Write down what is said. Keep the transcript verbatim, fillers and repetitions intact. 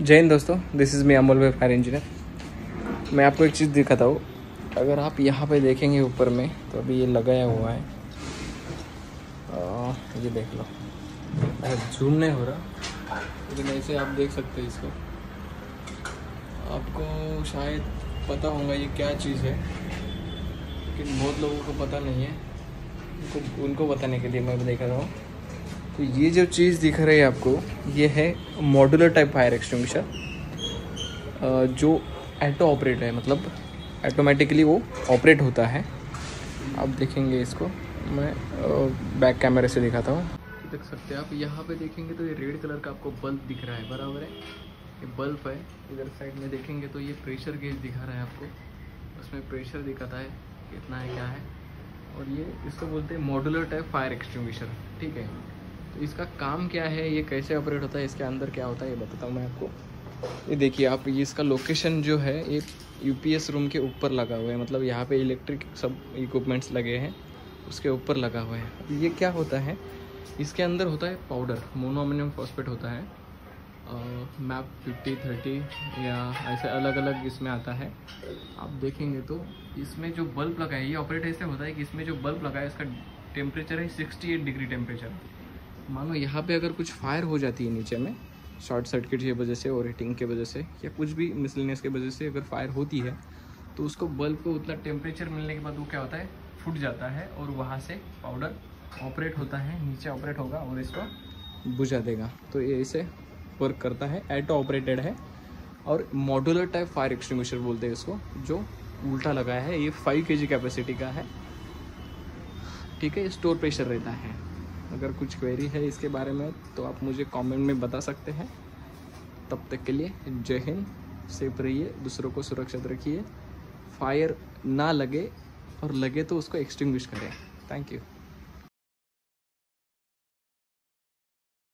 जय हिंद दोस्तों, this is me Amol भाई, फायर इंजीनियर। मैं आपको एक चीज़ दिखाता हूँ। अगर आप यहाँ पे देखेंगे ऊपर में तो अभी ये लगाया हुआ है, आ, ये देख लो। जूम नहीं हो रहा लेकिन ऐसे आप देख सकते हैं इसको। आपको शायद पता होगा ये क्या चीज़ है, लेकिन बहुत लोगों को पता नहीं है। उनको उनको बताने के लिए मैं देख रहा हूँ। तो ये जो चीज़ दिख रही है आपको, ये है मॉड्यूलर टाइप फायर एक्सटिंग्विशर, जो ऑटो ऑपरेट है, मतलब ऑटोमेटिकली वो ऑपरेट होता है। आप देखेंगे इसको, मैं बैक कैमरे से दिखाता हूँ। देख सकते हैं आप, यहाँ पे देखेंगे तो ये रेड कलर का आपको बल्ब दिख रहा है, बराबर है। ये बल्ब है। इधर साइड में देखेंगे तो ये प्रेशर गेज दिखा रहा है आपको, उसमें प्रेशर दिखाता है कितना है क्या है। और ये इसको बोलते हैं मॉड्यूलर टाइप फायर एक्सटिंग्विशर, ठीक है। तो इसका काम क्या है, ये कैसे ऑपरेट होता है, इसके अंदर क्या होता है, ये बताता हूँ मैं आपको। ये देखिए आप, ये इसका लोकेशन जो है एक यूपीएस रूम के ऊपर लगा हुआ है, मतलब यहाँ पे इलेक्ट्रिक सब इक्विपमेंट्स लगे हैं, उसके ऊपर लगा हुआ है। ये क्या होता है, इसके अंदर होता है पाउडर, मोनो अमोनियम फॉस्फेट होता है, मैप फिफ्टी थर्टी या ऐसे अलग अलग इसमें आता है। आप देखेंगे तो इसमें जो बल्ब लगा है, ये ऑपरेट ऐसे होता है कि इसमें जो बल्ब लगा है इसका टेम्परेचर है सिक्सटी एट डिग्री टेम्परेचर। मानो यहाँ पे अगर कुछ फायर हो जाती है नीचे में, शॉर्ट सर्किट की वजह से और हीटिंग के वजह से या कुछ भी मिसलिनियस के वजह से अगर फायर होती है, तो उसको बल्ब को उतना टेम्परेचर मिलने के बाद वो क्या होता है, फूट जाता है और वहाँ से पाउडर ऑपरेट होता है, नीचे ऑपरेट होगा और इसको बुझा देगा। तो ये ऐसे वर्क करता है, ऑटो ऑपरेटेड है। और मॉड्यूलर टाइप फायर एक्सटिंग्विशर बोलते हैं इसको, जो उल्टा लगाया है। ये फाइव के जी कैपेसिटी का है, ठीक है। स्टोर प्रेशर रहता है। अगर कुछ क्वेरी है इसके बारे में तो आप मुझे कमेंट में बता सकते हैं। तब तक के लिए जय हिंद, सेफ रहिए, दूसरों को सुरक्षित रखिए, फायर ना लगे और लगे तो उसको एक्सटिंग्विश करें। Thank you.